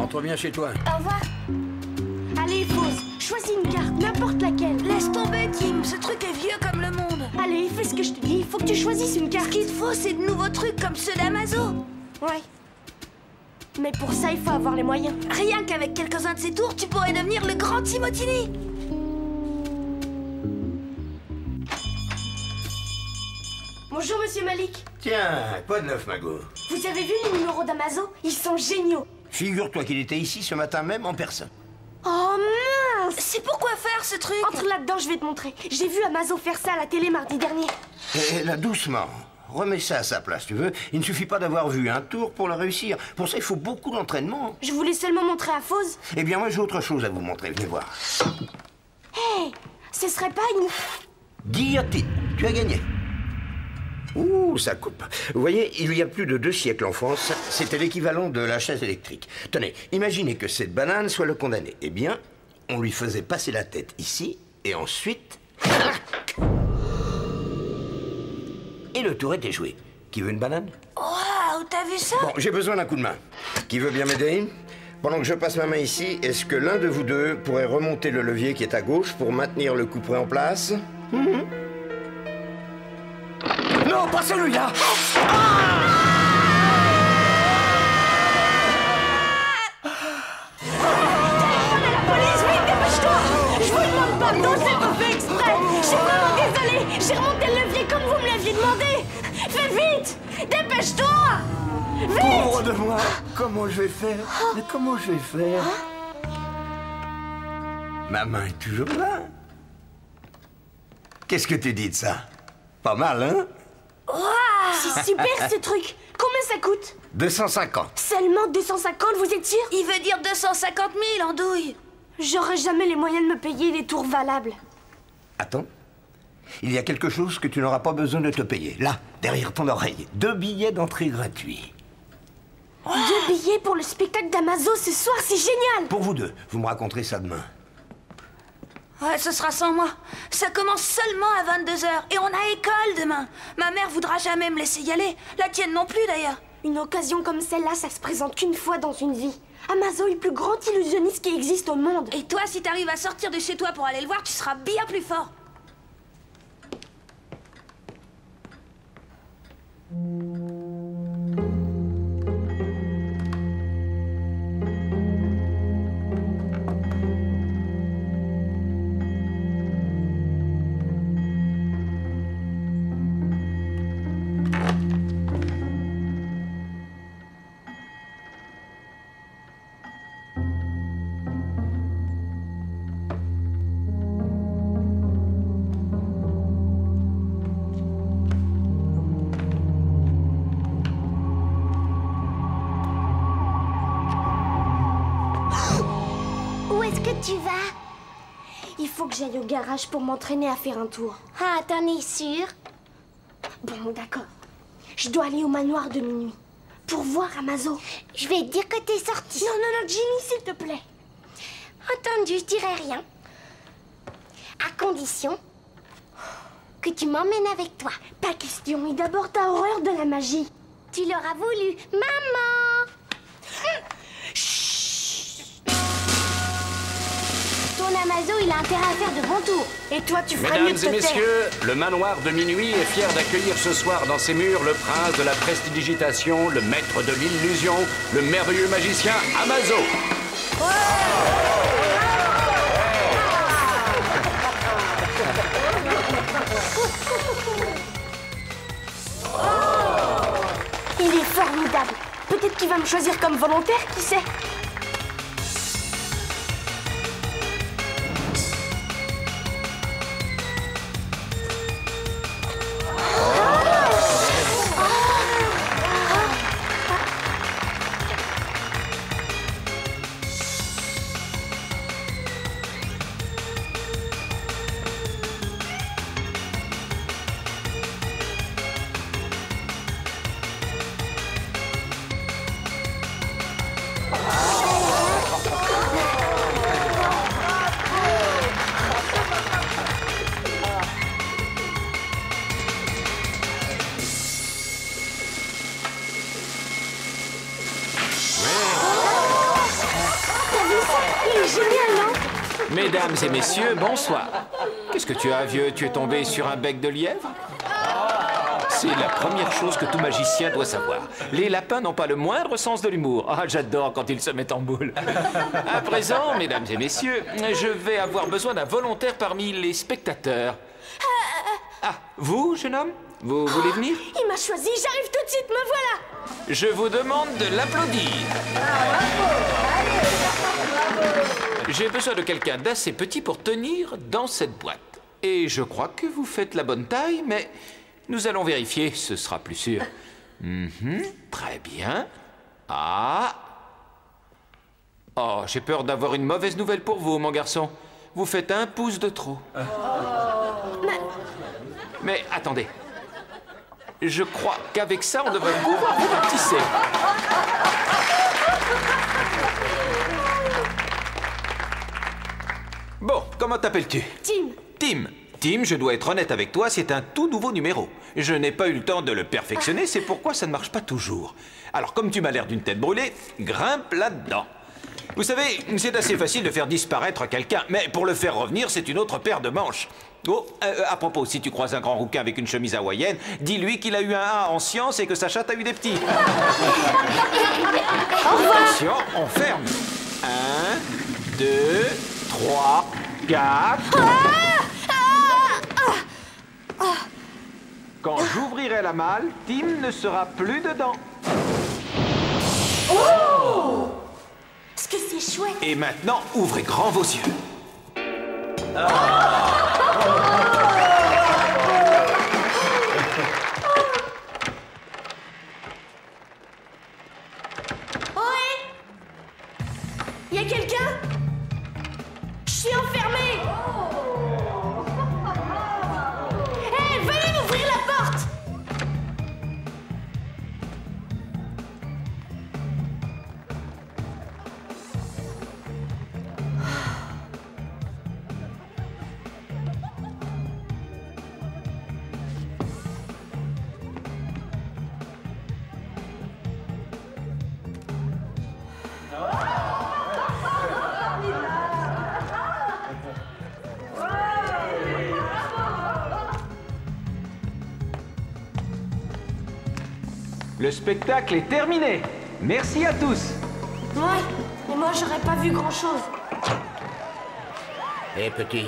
Rentre bien chez toi. Au revoir. Allez, Fauze, choisis une carte, n'importe laquelle. Laisse tomber, Tim, ce truc est vieux comme le monde. Allez, fais ce que je te dis, il faut que tu choisisses une carte. Ce qu'il te faut, c'est de nouveaux trucs comme ceux d'Amazo. Ouais. Mais pour ça, il faut avoir les moyens. Rien qu'avec quelques-uns de ces tours, tu pourrais devenir le grand Timotini. Bonjour, monsieur Malik. Tiens, quoi de neuf, Mago? Vous avez vu les numéros d'Amazo? Ils sont géniaux. Figure-toi qu'il était ici ce matin même en personne. Oh mince! C'est pour quoi faire ce truc? Entre là-dedans, je vais te montrer. J'ai vu Amazo faire ça à la télé mardi dernier. Et là, doucement. Remets ça à sa place, tu veux. Il ne suffit pas d'avoir vu un tour pour le réussir. Pour ça, il faut beaucoup d'entraînement. Je voulais seulement montrer à Fauze. Eh bien, moi, j'ai autre chose à vous montrer. Venez voir. Hé, ce serait pas une... Guillotine. Tu as gagné. Ouh, ça coupe. Vous voyez, il y a plus de 2 siècles en France, c'était l'équivalent de la chaise électrique. Tenez, imaginez que cette banane soit le condamné. Eh bien, on lui faisait passer la tête ici, et ensuite... Et le tour était joué. Qui veut une banane? Waouh, t'as vu ça? Bon, j'ai besoin d'un coup de main. Qui veut bien m'aider? Pendant que je passe ma main ici, est-ce que l'un de vous deux pourrait remonter le levier qui est à gauche pour maintenir le couperet en place? Non, pas celui-là! Téléphone à la police, vite, dépêche-toi! Je vous demande pardon, c'est pas fait exprès! Je suis vraiment désolée! J'ai remonté le levier comme vous me l'aviez demandé! Fais vite! Dépêche-toi! Vite! Pauvre de moi! Comment je vais faire? Mais comment je vais faire? Ma main est toujours là. Qu'est-ce que tu dis de ça? Pas mal, hein? C'est super ce truc! Combien ça coûte? 250. Seulement 250, vous êtes sûr? Il veut dire 250 000, andouille. J'aurai jamais les moyens de me payer les tours valables. Attends. Il y a quelque chose que tu n'auras pas besoin de te payer. Là, derrière ton oreille. 2 billets d'entrée gratuits. 2 billets pour le spectacle d'Amazo ce soir, c'est génial! Pour vous deux. Vous me raconterez ça demain. Ouais, ce sera sans moi. Ça commence seulement à 22h et on a école demain. Ma mère voudra jamais me laisser y aller. La tienne non plus, d'ailleurs. Une occasion comme celle-là, ça se présente qu'une fois dans une vie. Amazo est le plus grand illusionniste qui existe au monde. Et toi, si t'arrives à sortir de chez toi pour aller le voir, tu seras bien plus fort. Où est-ce que tu vas? Il faut que j'aille au garage pour m'entraîner à faire un tour. Ah, t'en es sûre? Bon, d'accord. Je dois aller au manoir de minuit. Pour voir Amazo. Je vais te dire que t'es sortie. Non, non, non, Jimmy, s'il te plaît. Entendu, je dirai rien. À condition que tu m'emmènes avec toi. Pas question. Et d'abord, t'as horreur de la magie. Tu l'auras voulu. Maman! Ton Amazo, il a intérêt à faire de bons tours. Et toi, tu ferais mieux de Mesdames te et taire. messieurs, le manoir de minuit est fier d'accueillir ce soir dans ses murs le prince de la prestidigitation, le maître de l'illusion, le merveilleux magicien Amazo. Il est formidable. Peut-être qu'il va me choisir comme volontaire, qui sait? C'est génial, non? Mesdames et messieurs, bonsoir. Qu'est-ce que tu as, vieux? Tu es tombé sur un bec de lièvre? C'est la première chose que tout magicien doit savoir. Les lapins n'ont pas le moindre sens de l'humour. Ah, j'adore quand ils se mettent en boule. À présent, mesdames et messieurs, je vais avoir besoin d'un volontaire parmi les spectateurs. Ah, vous, jeune homme? Vous voulez venir? Il m'a choisi, j'arrive tout de suite, me voilà. Je vous demande de l'applaudir. J'ai besoin de quelqu'un d'assez petit pour tenir dans cette boîte. Et je crois que vous faites la bonne taille, mais nous allons vérifier, ce sera plus sûr. Très bien. Ah. Oh, j'ai peur d'avoir une mauvaise nouvelle pour vous, mon garçon. Vous faites 1 pouce de trop. Mais attendez. Je crois qu'avec ça, on devrait pouvoir vous rapetisser. Bon, comment t'appelles-tu? Tim. Tim. Tim, je dois être honnête avec toi, c'est un tout nouveau numéro. Je n'ai pas eu le temps de le perfectionner, c'est pourquoi ça ne marche pas toujours. Alors, comme tu m'as l'air d'une tête brûlée, grimpe là-dedans. Vous savez, c'est assez facile de faire disparaître quelqu'un, mais pour le faire revenir, c'est une autre paire de manches. Oh, à propos, si tu croises un grand rouquin avec une chemise hawaïenne, dis-lui qu'il a eu un A en sciences et que sa chatte a eu des petits. Attention, on ferme. 1, 2, 3, 4... Quand j'ouvrirai la malle, Tim ne sera plus dedans. Oh! Est-ce que c'est chouette? Et maintenant, ouvrez grand vos yeux. Ohé! Y a quelqu'un? Je suis enfermée! Hé, veuillez m'ouvrir la porte! Le spectacle est terminé. Merci à tous. Ouais, mais moi j'aurais pas vu grand-chose. Hé, petit.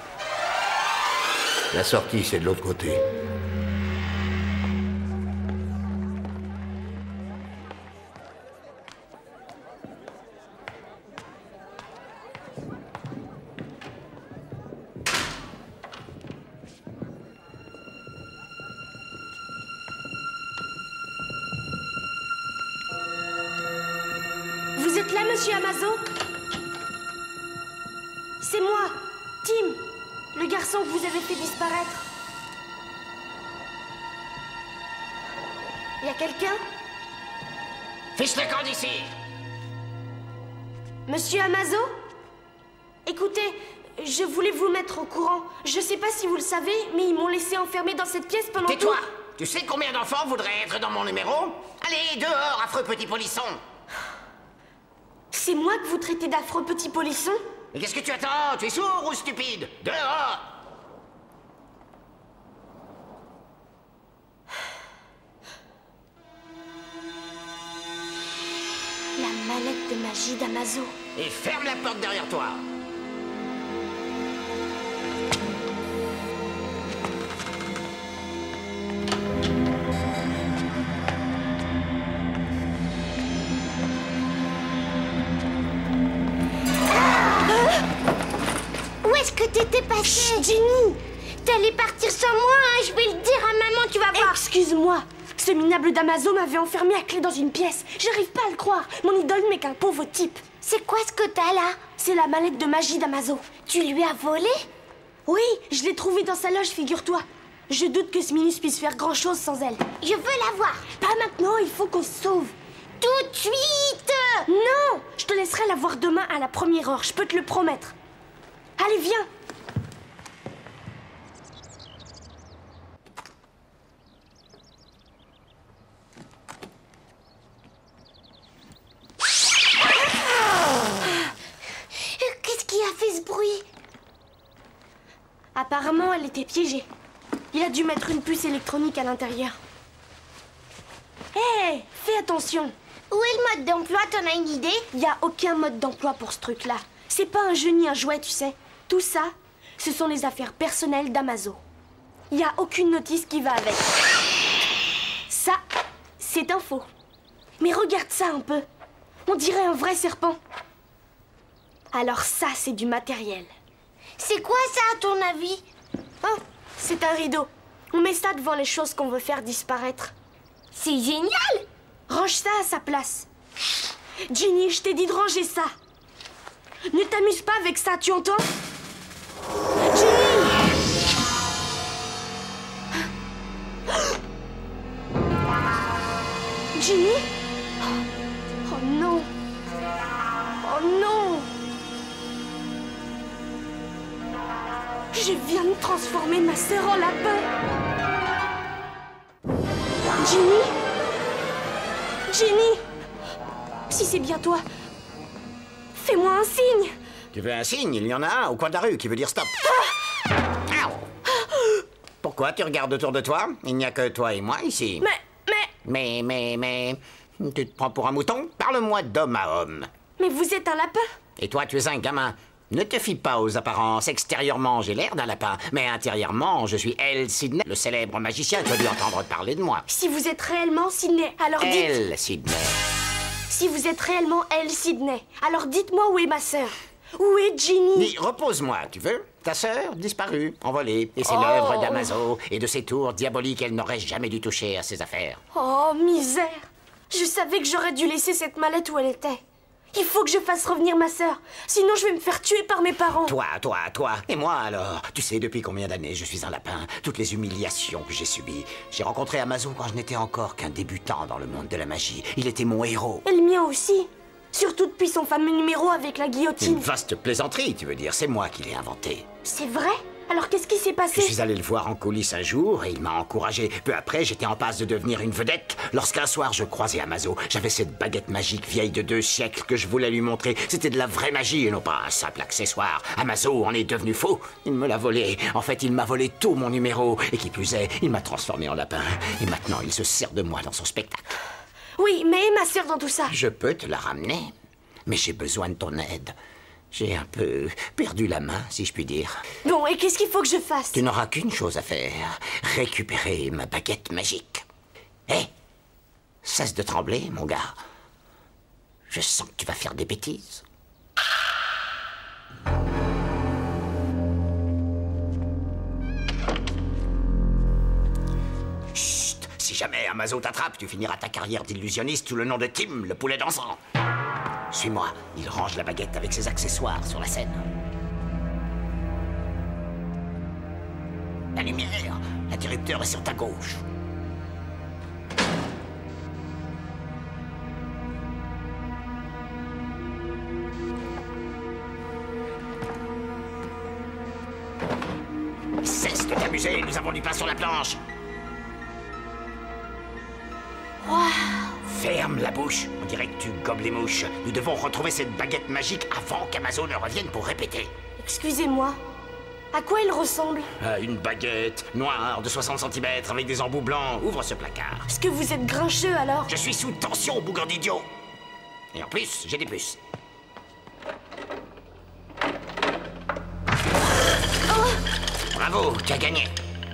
La sortie, c'est de l'autre côté. Vous êtes là, monsieur Amazo? C'est moi, Tim, le garçon que vous avez fait disparaître. Y a quelqu'un? Fiche le camp d'ici! Monsieur Amazo? Écoutez, je voulais vous mettre au courant. Je sais pas si vous le savez, mais ils m'ont laissé enfermer dans cette pièce pendant Tais-toi! Tu sais combien d'enfants voudraient être dans mon numéro? Allez, dehors, affreux petit polisson! C'est moi que vous traitez d'affreux petit polisson? Mais qu'est-ce que tu attends? Tu es sourd ou stupide? Dehors! La mallette de magie d'Amazo. Et ferme la porte derrière toi! Où est-ce que t'étais passé? Chut, Jenny! T'allais partir sans moi, hein? Je vais le dire à maman, tu vas voir. Excuse-moi, ce minable d'Amazo m'avait enfermé à clé dans une pièce. J'arrive pas à le croire. Mon idole n'est qu'un pauvre type. C'est quoi ce que t'as là? C'est la mallette de magie d'Amazo. Tu lui as volé? Oui, je l'ai trouvée dans sa loge, figure-toi. Je doute que ce minus puisse faire grand-chose sans elle. Je veux la voir. Pas maintenant, il faut qu'on se sauve. Tout de suite! Non! Je te laisserai la voir demain à la première heure, je peux te le promettre. Allez, viens! Apparemment, elle était piégée. Il a dû mettre une puce électronique à l'intérieur. Hé, fais attention. Où est le mode d'emploi, t'en as une idée? Il n'y a aucun mode d'emploi pour ce truc-là. C'est pas un jeu ni un jouet, tu sais. Tout ça, ce sont les affaires personnelles d'Amazo. Il n'y a aucune notice qui va avec. Ça, c'est un faux. Mais regarde ça un peu. On dirait un vrai serpent. Alors ça, c'est du matériel. C'est quoi ça, à ton avis? Oh, c'est un rideau. On met ça devant les choses qu'on veut faire disparaître. C'est génial! Range ça à sa place. Ginny, je t'ai dit de ranger ça. Ne t'amuse pas avec ça, tu entends? Ginny! Ginny? Oh non! Oh non! Je viens de transformer ma sœur en lapin. Ginny? Ginny! Si c'est bien toi, fais-moi un signe. Tu veux un signe? Il y en a un au coin de la rue qui veut dire stop. Aouh. Pourquoi tu regardes autour de toi? Il n'y a que toi et moi ici. Mais... Tu te prends pour un mouton? Parle-moi d'homme à homme. Mais vous êtes un lapin. Et toi, tu es un gamin. Ne te fie pas aux apparences. Extérieurement, j'ai l'air d'un lapin. Mais intérieurement, je suis Elle Sidney, le célèbre magicien. Tu as dû entendre parler de moi. Si vous êtes réellement Sidney, alors dites... Elle Sidney. Si vous êtes réellement Elle Sidney, alors dites-moi où est ma sœur. Où est Ginny? Dis, repose-moi, tu veux? Ta sœur, disparue, envolée. Et c'est l'œuvre d'Amazo et de ses tours diaboliques. Elle n'aurait jamais dû toucher à ses affaires. Oh, misère. Je savais que j'aurais dû laisser cette mallette où elle était. Il faut que je fasse revenir ma sœur. Sinon, je vais me faire tuer par mes parents. Toi. Et moi, alors? Tu sais depuis combien d'années je suis un lapin? Toutes les humiliations que j'ai subies. J'ai rencontré Amazo quand je n'étais encore qu'un débutant dans le monde de la magie. Il était mon héros. Et le mien aussi. Surtout depuis son fameux numéro avec la guillotine. Une vaste plaisanterie, tu veux dire. C'est moi qui l'ai inventé. C'est vrai? Alors qu'est-ce qui s'est passé? Je suis allé le voir en coulisses un jour et il m'a encouragé. Peu après, j'étais en passe de devenir une vedette. Lorsqu'un soir, je croisais Amazo. J'avais cette baguette magique vieille de 2 siècles que je voulais lui montrer. C'était de la vraie magie et non pas un simple accessoire. Amazo en est devenu fou. Il me l'a volé. En fait, il m'a volé tout mon numéro. Et qui plus est, il m'a transformé en lapin. Et maintenant, il se sert de moi dans son spectacle. Oui, mais ma sœur dans tout ça? Je peux te la ramener, mais j'ai besoin de ton aide. J'ai un peu perdu la main, si je puis dire. Bon, et qu'est-ce qu'il faut que je fasse? Tu n'auras qu'une chose à faire. Récupérer ma baguette magique. Hé, cesse de trembler, mon gars. Je sens que tu vas faire des bêtises. Chut! Si jamais Amazo t'attrape, tu finiras ta carrière d'illusionniste sous le nom de Tim, le poulet dansant. Suis-moi, il range la baguette avec ses accessoires sur la scène. La lumière, l'interrupteur est sur ta gauche. Cesse de t'amuser, nous avons du pain sur la planche. Ferme la bouche, on dirait que tu gobes les mouches. Nous devons retrouver cette baguette magique avant qu'Amazo ne revienne pour répéter. Excusez-moi. À quoi il ressemble? À une baguette noire de 60 cm avec des embouts blancs. Ouvre ce placard. Est-ce que vous êtes grincheux alors? Je suis sous tension, bougre d'idiot. Et en plus, j'ai des puces. Bravo, tu as gagné.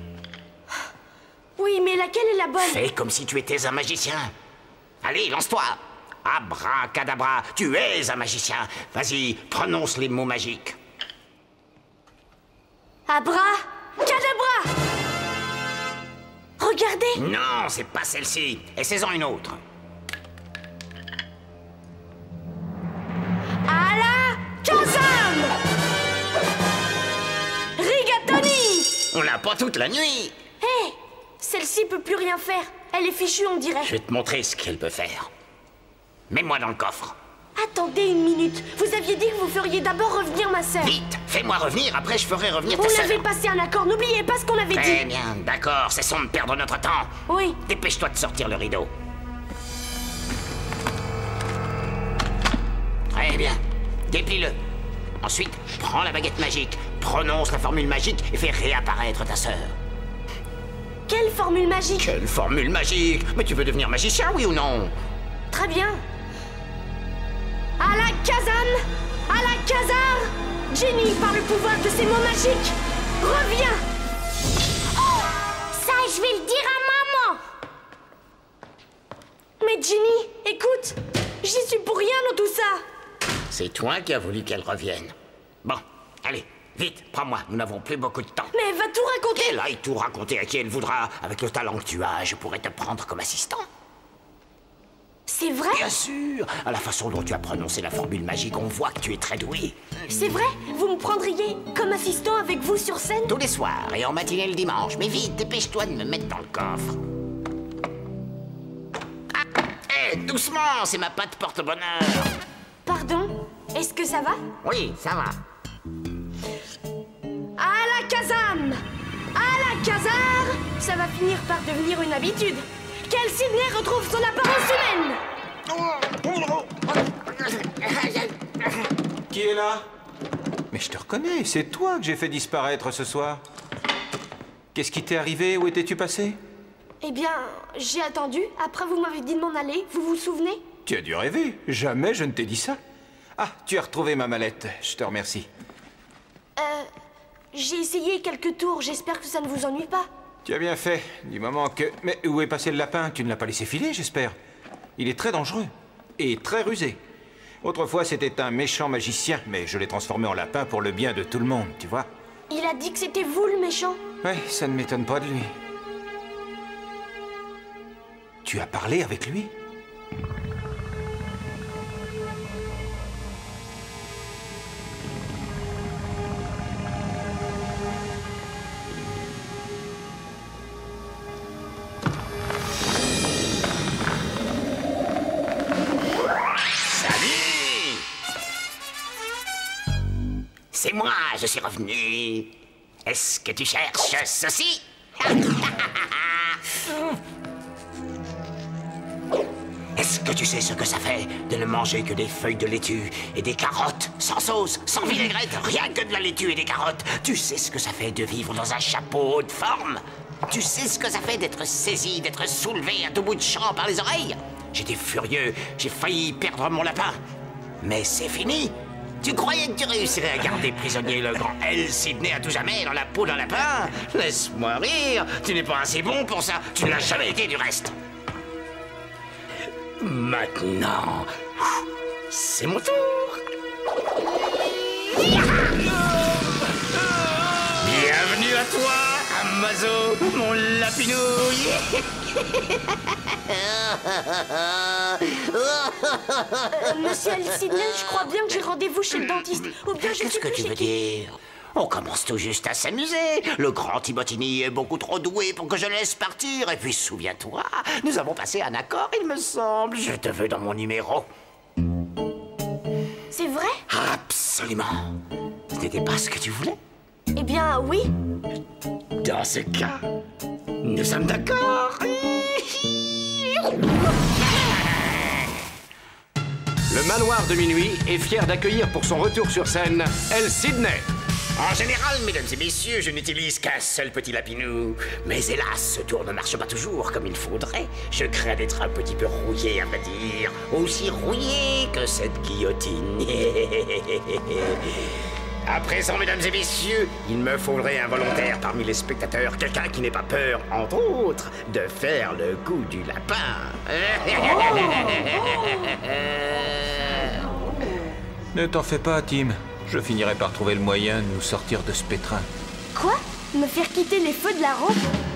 Oui, mais laquelle est la bonne? Fais comme si tu étais un magicien. Allez, lance-toi. Abracadabra, tu es un magicien. Vas-y, prononce les mots magiques. Abracadabra! Regardez! Non, c'est pas celle-ci. Essaie-en une autre. Alakazam! Rigatoni! On l'a pas toute la nuit. Hé! Celle-ci peut plus rien faire. Elle est fichue, on dirait. Je vais te montrer ce qu'elle peut faire. Mets-moi dans le coffre. Attendez une minute. Vous aviez dit que vous feriez d'abord revenir ma sœur. Vite, fais-moi revenir, après je ferai revenir On ta sœur. avait passé un accord, n'oubliez pas ce qu'on avait Très dit. bien, d'accord, cessons de perdre notre temps. Oui. Dépêche-toi de sortir le rideau. Très bien, déplie-le. Ensuite, prends la baguette magique, prononce la formule magique et fais réapparaître ta sœur. Quelle formule magique? Quelle formule magique? Mais tu veux devenir magicien, oui ou non? Très bien. À la Kazan, à la Khazar, Jenny, par le pouvoir de ces mots magiques, reviens. Ça, je vais le dire à maman. Mais Jenny, écoute, j'y suis pour rien dans tout ça. C'est toi qui as voulu qu'elle revienne. Bon, allez, vite, prends-moi, nous n'avons plus beaucoup de temps. Mais elle va tout raconter. Qu'elle aille tout raconter à qui elle voudra. Avec le talent que tu as, je pourrais te prendre comme assistant. C'est vrai? Bien sûr. À la façon dont tu as prononcé la formule magique, on voit que tu es très doué. C'est vrai? Vous me prendriez comme assistant avec vous sur scène? Tous les soirs et en matinée le dimanche. Mais vite, dépêche-toi de me mettre dans le coffre. Ah, hé, doucement, c'est ma patte porte-bonheur. Pardon? Est-ce que ça va? Oui, ça va. À la Kazan! À la Khazar! Ça va finir par devenir une habitude. Qu'elle Sidney retrouve son apparence humaine! Qui est là? Mais je te reconnais, c'est toi que j'ai fait disparaître ce soir. Qu'est-ce qui t'est arrivé? Où étais-tu passé? Eh bien, j'ai attendu. Après, vous m'avez dit de m'en aller. Vous vous souvenez? Tu as dû rêver. Jamais je ne t'ai dit ça. Ah, tu as retrouvé ma mallette. Je te remercie. J'ai essayé quelques tours. J'espère que ça ne vous ennuie pas. Tu as bien fait, du moment que... Mais où est passé le lapin? Tu ne l'as pas laissé filer, j'espère. Il est très dangereux. Et très rusé. Autrefois, c'était un méchant magicien, mais je l'ai transformé en lapin pour le bien de tout le monde, tu vois. Il a dit que c'était vous le méchant. Oui, ça ne m'étonne pas de lui. Tu as parlé avec lui? C'est moi, je suis revenu. Est-ce que tu cherches ceci? Est-ce que tu sais ce que ça fait de ne manger que des feuilles de laitue et des carottes, sans sauce, sans vinaigrette, rien que de la laitue et des carottes? Tu sais ce que ça fait de vivre dans un chapeau de forme? Tu sais ce que ça fait d'être saisi, d'être soulevé à tout bout de champ par les oreilles? J'étais furieux, j'ai failli perdre mon lapin. Mais c'est fini. Tu croyais que tu réussirais à garder prisonnier le grand L. Sidney à tout jamais dans la peau d'un lapin? Laisse-moi rire, tu n'es pas assez bon pour ça. Tu ne l'as jamais été du reste. Maintenant, c'est mon tour. Bienvenue à toi, Amazo, mon lapinouille. Monsieur L. Sidney, je crois bien que j'ai rendez-vous chez le dentiste. Ou bien je Qu'est-ce sais que plus tu chez veux qui. dire? On commence tout juste à s'amuser. Le grand Timotini est beaucoup trop doué pour que je le laisse partir. Et puis, souviens-toi, nous avons passé un accord, il me semble. Je te veux dans mon numéro. C'est vrai? Absolument. Ce n'était pas ce que tu voulais? Eh bien, oui. Dans ce cas, nous sommes d'accord. Le manoir de minuit est fier d'accueillir pour son retour sur scène L. Sidney. En général, mesdames et messieurs, je n'utilise qu'un seul petit lapinou. Mais hélas, ce tour ne marche pas toujours comme il faudrait. Je crains d'être un petit peu rouillé, à vrai dire. Aussi rouillé que cette guillotine. À présent, mesdames et messieurs, il me faudrait un volontaire parmi les spectateurs. Quelqu'un qui n'ait pas peur, entre autres, de faire le coup du lapin. Ne t'en fais pas, Tim. Je finirai par trouver le moyen de nous sortir de ce pétrin. Quoi? Me faire quitter les feux de la rampe?